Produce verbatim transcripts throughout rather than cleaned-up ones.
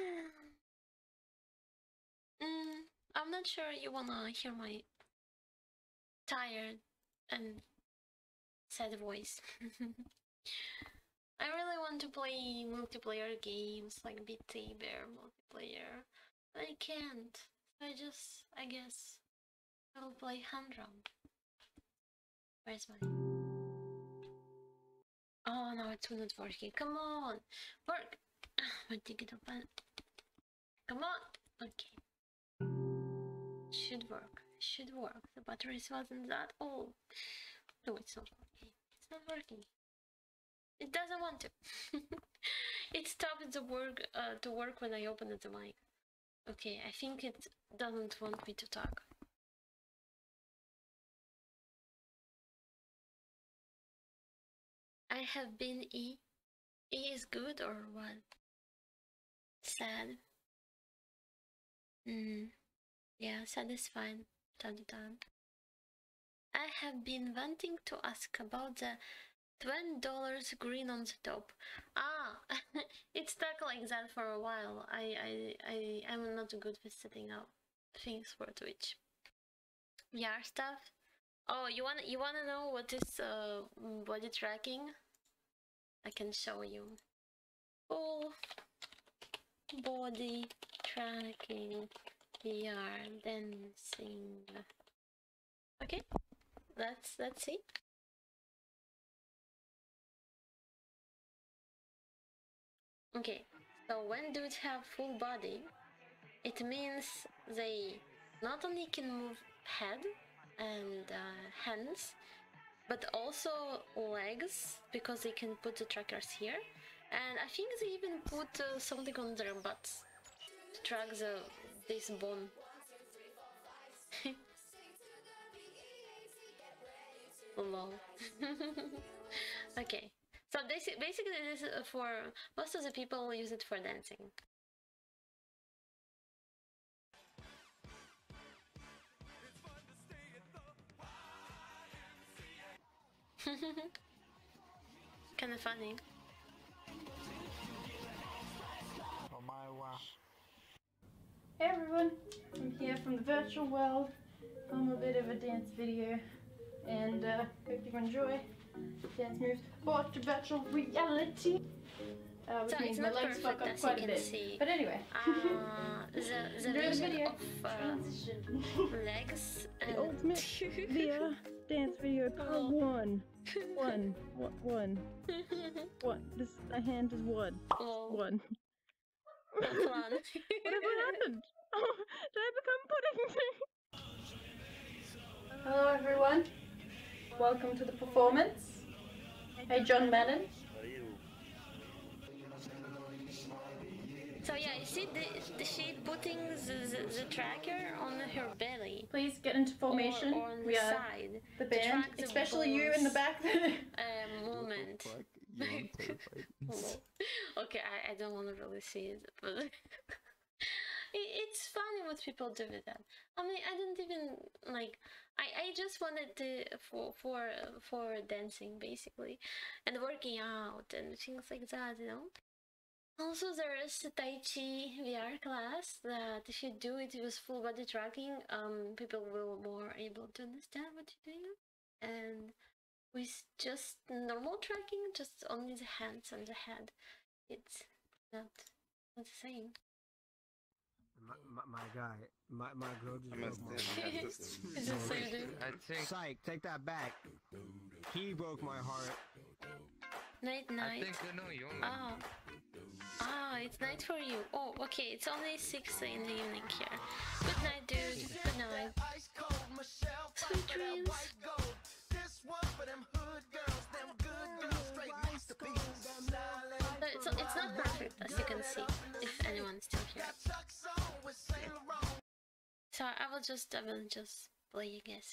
mm, I'm not sure you wanna hear my tired and sad voice. I really want to play multiplayer games like B T Bear multiplayer, but I can't. So I just, I guess, I will play Handrum. Where's my? Oh no, it's not working. Come on, work. My ticket open. Come on. Okay. Should work. Should work. The batteries wasn't that old. No, it's not working. It's not working. It doesn't want to. It stopped the work uh, to work when I opened the mic. Okay, I think it doesn't want me to talk. I have been E. E is good or what? Sad. Mm. Yeah, sad is fine. Time to time. I have been wanting to ask about the twenty dollars green on the top. Ah, it's stuck like that for a while. I, I, I, I'm not good with setting up things for Twitch. V R stuff. Oh, you want you wanna know what is uh body tracking? I can show you. Full body tracking V R dancing. Okay, let's let's see. Okay, so when dudes have full body, it means they not only can move head and uh, hands, but also legs, because they can put the trackers here, and I think they even put uh, something on their butts to track the this bone. Lol. Okay, so this basically this is for most of the people use it for dancing. Kind of funny. Oh my wow. Hey everyone, I'm here from the virtual world. I'm a bit of a dance video and uh, hope you enjoy dance moves brought to virtual reality. Uh, which So means it's my not legs fuck perfect up as quite you a can bit. see. But anyway, Uh, the the enjoy the vision video. of uh, Transition. legs and The ultimate V R dance video part Oh. one. One. One. One. One. This my hand is one. Lol. One. Flan. Whatever happened? Oh, did I become pudding? Hello everyone. Welcome to the performance. Hey John Madden. So yeah, you see, the, the, she putting the, the, the tracker on her belly. Please get into formation. Or, or on the We are side. the to band, track the especially you in the bones, back. uh, movement. Okay, I, I don't want to really see it, but it, it's funny what people do with that. I mean, I don't even like. I, I just wanted to for for for dancing basically, and working out and things like that, you know. Also, there is a Tai Chi V R class that if you do it with full body tracking, um, people will more able to understand what you're doing. And with just normal tracking, just only the hands and the head, it's not, not the same. My, my, my guy, my, my girl just I broke must my have heart. It's just so you do. I think Psych, take that back. He broke my heart. Night I night. think I know you. Oh. Ah, it's night for you. Oh, okay, it's only six in the evening here. Good night, dude. Good night. Sweet dreams. So it's, it's not perfect, as you can see, if anyone's still here. So I will just, I will just play, I guess.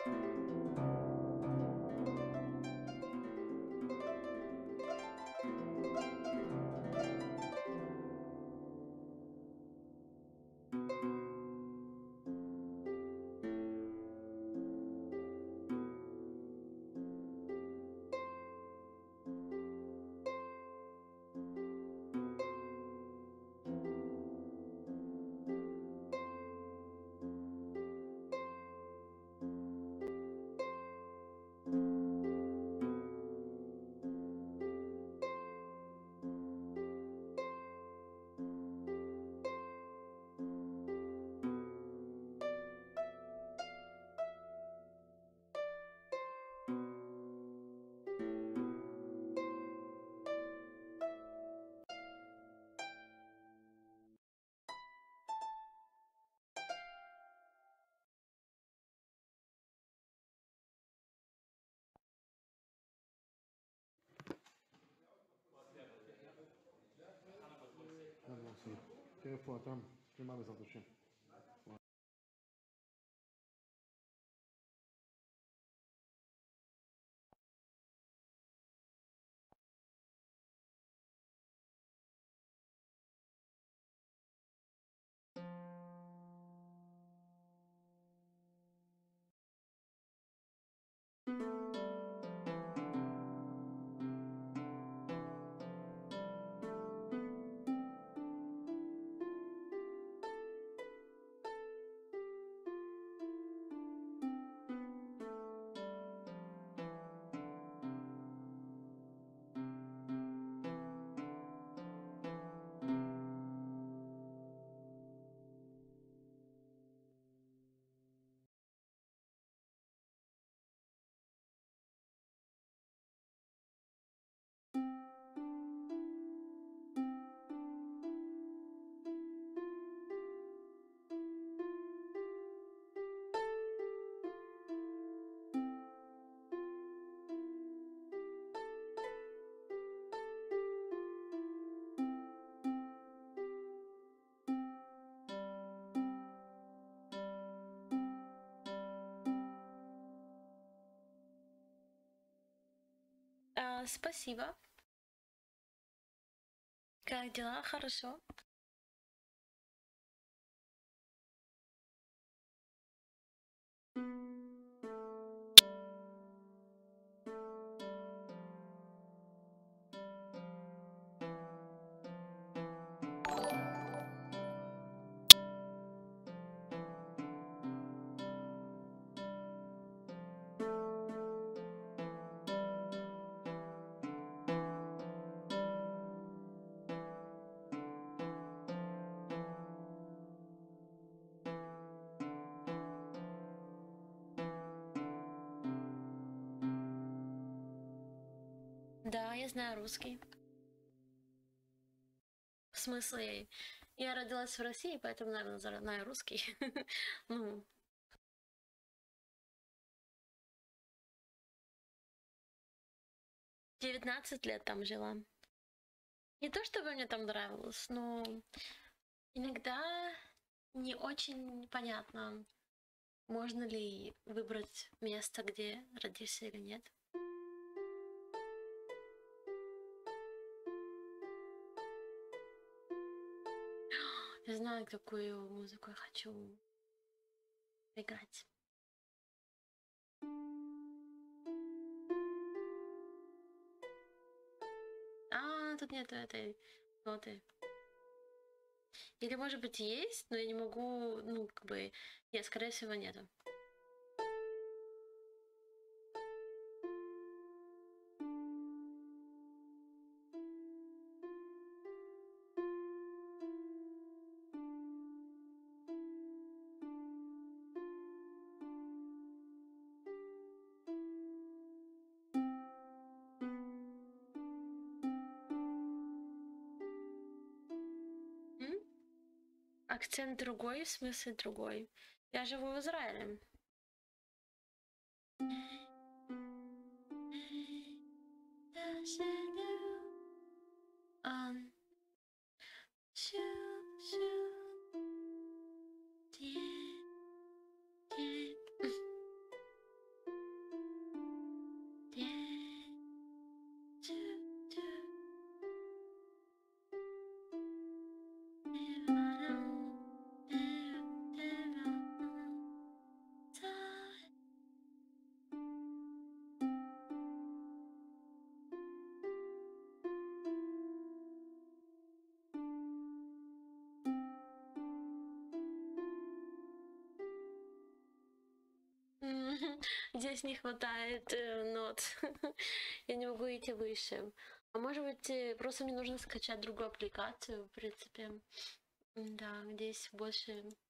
يلا نصير كيف وقتها كل ما بيزبط شيء А, спасибо. Как дела? Хорошо. Да, я знаю русский. В смысле, я родилась в России, поэтому, наверное, знаю русский. Ну, девятнадцать лет там жила. Не то чтобы мне там нравилось, но иногда не очень понятно, можно ли выбрать место, где родишься или нет. Я знаю, какую музыку я хочу играть. А, тут нету этой ноты. Или, может быть, есть, но я не могу, ну, как бы, нет, скорее всего, нету. М? Акцент другой, в смысле другой. Я живу в Израиле. Um, shoo, shoo, dee, dee. здесь не хватает э, нот. Я не могу идти выше. А может быть, э, просто мне нужно скачать другую аппликацию, в принципе. Да, здесь больше